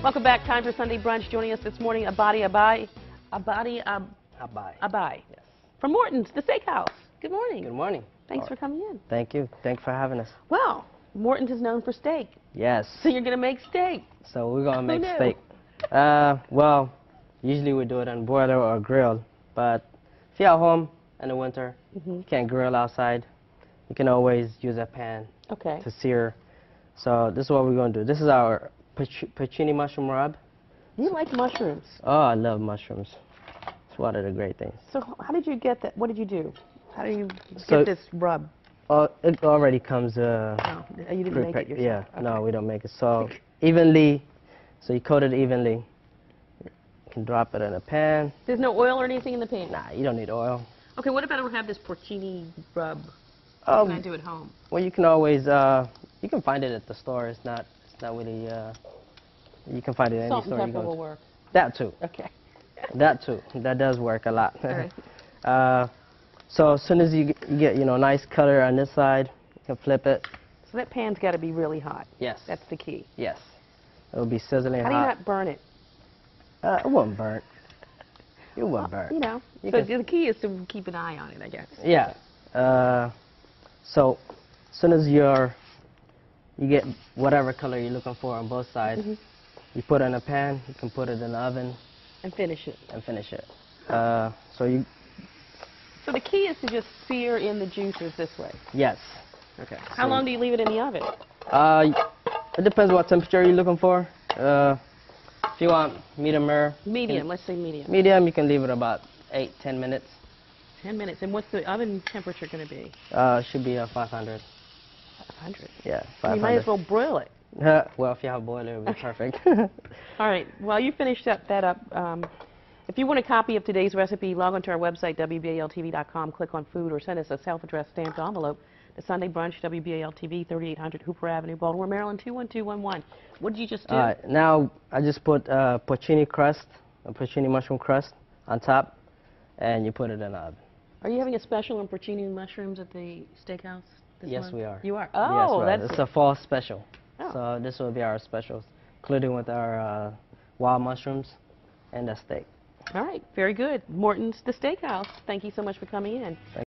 Welcome back. Time for Sunday Brunch. Joining us this morning, Abadi Abai. Abai. Yes. From Morton's, the steakhouse. Good morning. Good morning. Thanks for coming in. Thank you. Thanks for having us. Well, Morton's is known for steak. Yes. So you're going to make steak. So we're going to make Who knew? steak. Well, usually we do it on broiler or grill. But if you're at home in the winter, you can't grill outside, you can always use a pan to sear. So this is what we're going to do. This is our porcini mushroom rub. You like mushrooms. Oh, I love mushrooms. It's one of the great things. So how did you get that? What did you do? How do you get this rub? Oh, it already comes No, you didn't make it yourself. Yeah, Okay. no, we don't make it. So evenly, so you coat it evenly. You can drop it in a pan. There's no oil or anything in the pan? Nah, you don't need oil. Okay, what about I have this porcini rub? What can I do at home? Well, you can always, you can find it at the store. It's not really, you can find it in any store. Salt and pepper will work. That too. Okay. That too. That does work a lot. All right. So as soon as you get, nice color on this side, you can flip it. So that pan's got to be really hot. Yes. That's the key. Yes. It'll be sizzling hot. How do you not burn it? It won't burn. It won't burn. You know. So the key is to keep an eye on it, I guess. Yeah. So as soon as you get whatever color you're looking for on both sides, you put it in a pan. You can put it in the oven. And finish it. So the key is to just sear in the juices this way. Yes. Okay. How long do you leave it in the oven? It depends what temperature you're looking for. If you want medium rare. Medium, let's say medium. Medium, you can leave it about 8-10 minutes. 10 minutes. And what's the oven temperature going to be? Should be 500. 500? Yeah, 500. You might as well broil it. Well, if you have a boiler, it would be perfect. All right. While you finish that up, if you want a copy of today's recipe, log on to our website, WBAL-TV.com, click on food, or send us a self-addressed stamped envelope to Sunday Brunch, WBAL-TV, 3800 Hooper Avenue, Baltimore, Maryland, 21211. What did you just do? Now, I just put porcini crust, a porcini mushroom crust on top, and you put it in the oven. Are you having a special on porcini mushrooms at the steakhouse this month? Yes, we are. You are? Oh, yes, it's a fall special. Oh. So this will be our specials, including with our wild mushrooms and the steak. All right, very good. Morton's, the steakhouse. Thank you so much for coming in.